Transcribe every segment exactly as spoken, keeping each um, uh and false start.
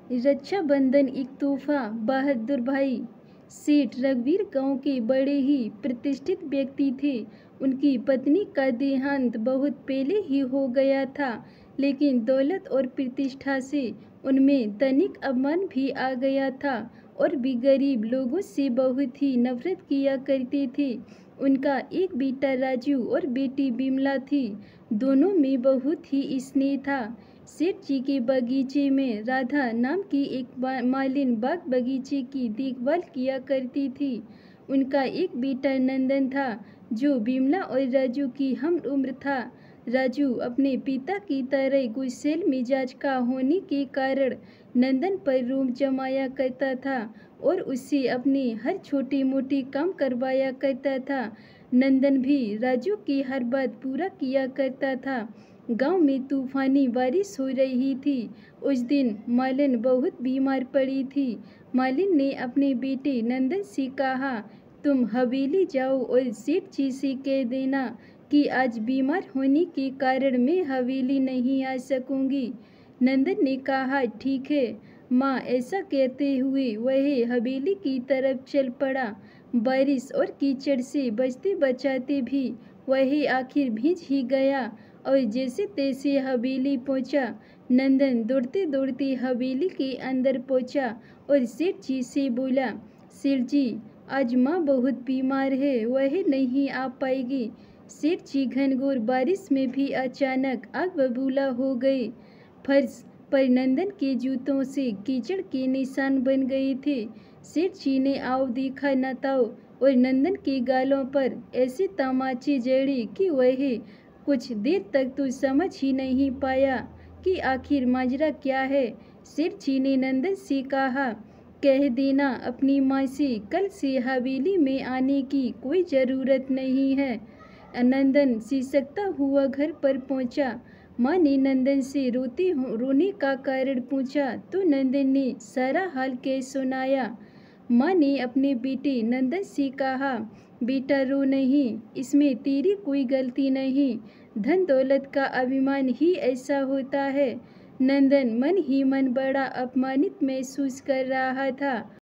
रक्षाबंधन एक तोहफा। बहादुर भाई सेठ रघुवीर गांव के बड़े ही प्रतिष्ठित व्यक्ति थे। उनकी पत्नी का देहांत बहुत पहले ही हो गया था, लेकिन दौलत और प्रतिष्ठा से उनमें तनिक अपमान भी आ गया था और भी गरीब लोगों से बहुत ही नफरत किया करते थे। उनका एक बेटा राजू और बेटी बिमला थी। दोनों में बहुत ही स्नेह था। सेठ जी के बगीचे में राधा नाम की एक मालिन बाग बगीचे की देखभाल किया करती थी। उनका एक बेटा नंदन था, जो बिमला और राजू की हम उम्र था। राजू अपने पिता की तरह गुस्सैल मिजाज का होने के कारण नंदन पर रोब जमाया करता था और उससे अपने हर छोटे मोटे काम करवाया करता था। नंदन भी राजू की हर बात पूरा किया करता था। गांव में तूफानी बारिश हो रही थी। उस दिन मालिन बहुत बीमार पड़ी थी। मालिन ने अपने बेटे नंदन से कहा, तुम हवेली जाओ और सेठ जी से कह देना कि आज बीमार होने के कारण मैं हवेली नहीं आ सकूंगी। नंदन ने कहा, ठीक है माँ। ऐसा कहते हुए वह हवेली की तरफ चल पड़ा। बारिश और कीचड़ से बचते बचाते भी वह आखिर भींच ही गया और जैसे तैसे हवेली पहुंचा। नंदन दौड़ते दौड़ते हवेली के अंदर पहुंचा और सेठ जी से बोला, सेठ जी आज माँ बहुत बीमार है, वह नहीं आ पाएगी। सेठ जी घनघोर बारिश में भी अचानक आग बबूला हो गए। फर्श पर नंदन के जूतों से कीचड़ के निशान बन गए थे। सेठ जी ने आओ देखा न ताओ और नंदन के गालों पर ऐसे तमाचे जड़े कि वह कुछ देर तक तो समझ ही नहीं पाया कि आखिर माजरा क्या है। सेठ जी ने नंदन से कहा, कह देना अपनी माँ से कल से हवेली में आने की कोई ज़रूरत नहीं है। नंदन सिसकता हुआ घर पर पहुंचा। माँ ने नंदन से रोते रोने का कारण पूछा तो नंदन ने सारा हाल कह सुनाया। माँ ने अपने बेटे नंदन से कहा, बेटा रो नहीं, इसमें तेरी कोई गलती नहीं। धन दौलत का अभिमान ही ऐसा होता है। नंदन मन ही मन बड़ा अपमानित महसूस कर रहा था।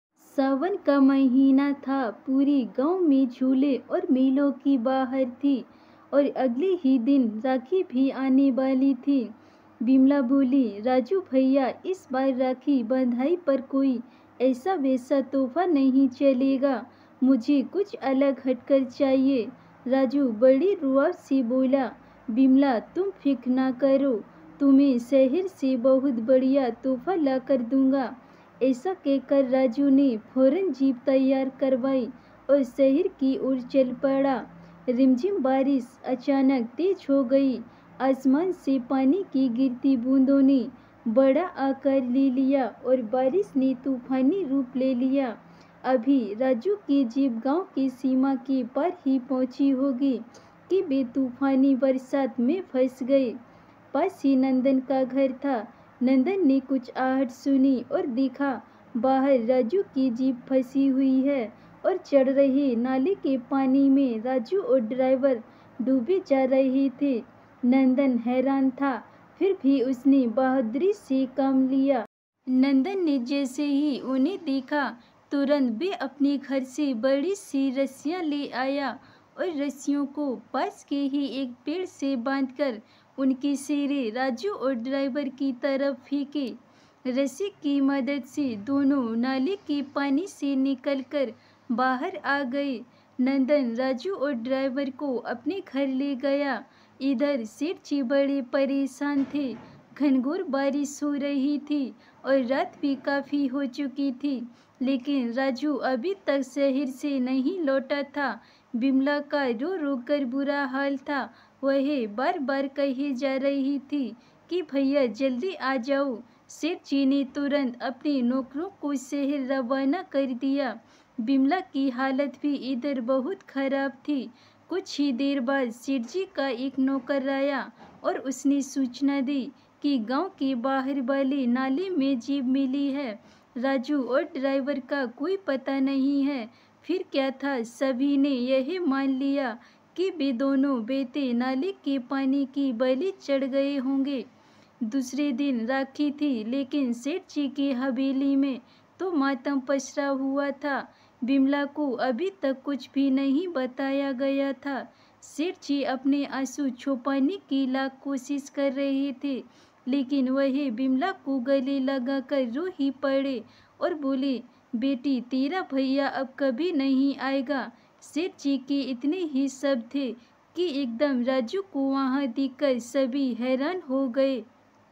सावन का महीना था। पूरी गांव में झूले और मेलों की बहार थी और अगले ही दिन राखी भी आने वाली थी। बिमला बोली, राजू भैया इस बार राखी बंधाई पर कोई ऐसा वैसा तोहफा नहीं चलेगा, मुझे कुछ अलग हटकर चाहिए। राजू बड़ी रुआब से बोला, बिमला तुम फिक्र ना करो, तुम्हें शहर से बहुत बढ़िया तोहफा ला कर दूंगा। ऐसा कहकर राजू ने फौरन जीप तैयार करवाई और शहर की ओर चल पड़ा। रिमझिम बारिश अचानक तेज हो गई। आसमान से पानी की गिरती बूंदों ने बड़ा आकार ले लिया और बारिश ने तूफानी रूप ले लिया। अभी राजू की जीप गांव की सीमा के पार ही पहुंची होगी कि वे तूफानी बरसात में फंस गए। पास ही नंदन का घर था। नंदन ने कुछ आहट सुनी और देखा बाहर राजू की जीप फंसी हुई है और चढ़ रहे नाले के पानी में राजू और ड्राइवर डूबे जा रहे थे। नंदन हैरान था, फिर भी उसने बहादुरी से काम लिया। नंदन ने जैसे ही उन्हें देखा, तुरंत वे अपने घर से बड़ी सी रस्सियां ले आया और रस्सियों को पास के ही एक पेड़ से बांधकर उनके सिरे राजू और ड्राइवर की तरफ फेंके। रस्सी की मदद से दोनों नाले के पानी से निकलकर बाहर आ गए। नंदन राजू और ड्राइवर को अपने घर ले गया। इधर सेठ जी बड़े परेशान थे। घनघोर बारिश हो रही थी और रात भी काफ़ी हो चुकी थी, लेकिन राजू अभी तक शहर से नहीं लौटा था। बिमला का रो रो कर बुरा हाल था। वह बार बार कही जा रही थी कि भैया जल्दी आ जाओ। सेठ जी ने तुरंत अपने नौकरों को शहर रवाना कर दिया। बिमला की हालत भी इधर बहुत खराब थी। कुछ ही देर बाद सेठ जी का एक नौकर आया और उसने सूचना दी कि गांव के बाहर वाले नाले में जीप मिली है। राजू और ड्राइवर का कोई पता नहीं है। फिर क्या था, सभी ने यह मान लिया कि वे दोनों बेटे नाले के पानी की बलि चढ़ गए होंगे। दूसरे दिन राखी थी, लेकिन सेठ जी की हवेली में तो मातम पसरा हुआ था। बिमला को अभी तक कुछ भी नहीं बताया गया था। सेठ जी अपने आंसू छुपाने की लाख कोशिश कर रहे थे, लेकिन वह बिमला को गले लगाकर रो ही पड़े और बोले, बेटी तेरा भैया अब कभी नहीं आएगा। सेठ जी के इतने ही शब्द थे कि एकदम राजू को वहाँ देखकर सभी हैरान हो गए।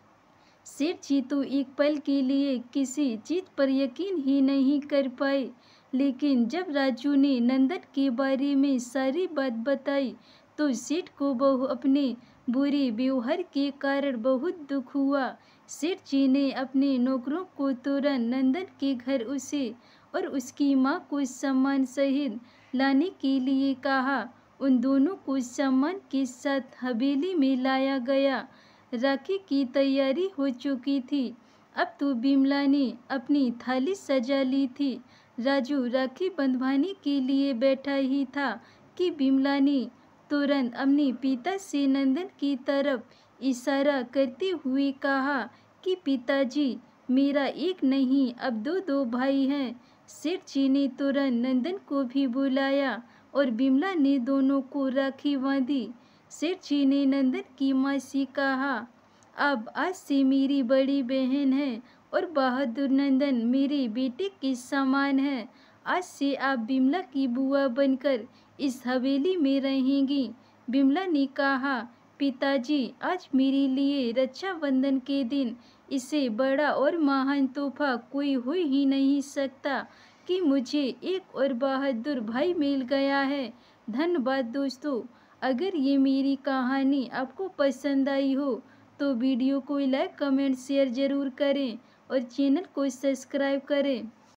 सेठ जी तो एक पल के लिए किसी चीज पर यकीन ही नहीं कर पाए, लेकिन जब राजू ने नंदन के बारे में सारी बात बताई तो सेठ को बहु अपने बुरे व्यवहार के कारण बहुत दुख हुआ। सेठ जी ने अपने नौकरों को तुरंत नंदन के घर उसे और उसकी माँ को सम्मान सहित लाने के लिए कहा। उन दोनों को सम्मान के साथ हवेली में लाया गया। राखी की तैयारी हो चुकी थी। अब तो बिमला ने अपनी थाली सजा ली थी। राजू राखी बंधवाने के लिए बैठा ही था कि बिमला ने तुरंत अपने पिता से नंदन की तरफ इशारा करते हुए कहा कि पिताजी, मेरा एक नहीं अब दो दो भाई हैं। सेठ जी ने तुरंत नंदन को भी बुलाया और बिमला ने दोनों को राखी बांधी। सेठ जी ने नंदन की माँ से कहा, अब आज से मेरी बड़ी बहन है और बहादुर नंदन मेरे बेटे के समान है। आज से आप बिमला की बुआ बनकर इस हवेली में रहेंगी। बिमला ने कहा, पिताजी, आज मेरे लिए रक्षाबंधन के दिन इससे बड़ा और महान तोहफा कोई हो ही नहीं सकता कि मुझे एक और बहादुर भाई मिल गया है। धन्यवाद दोस्तों। अगर ये मेरी कहानी आपको पसंद आई हो तो वीडियो को लाइक, कमेंट, शेयर ज़रूर करें और चैनल को सब्सक्राइब करें।